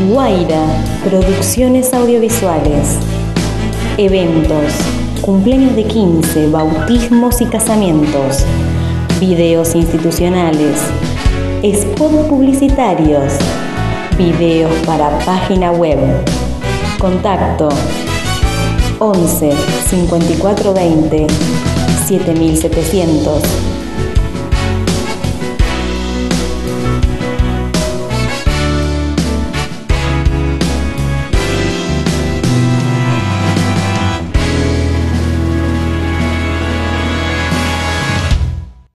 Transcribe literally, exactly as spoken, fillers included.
Guaira, producciones audiovisuales. Eventos, cumpleaños de quince, bautismos y casamientos. Videos institucionales. Spots publicitarios. Videos para página web. Contacto once cincuenta y cuatro veinte siete mil setecientos.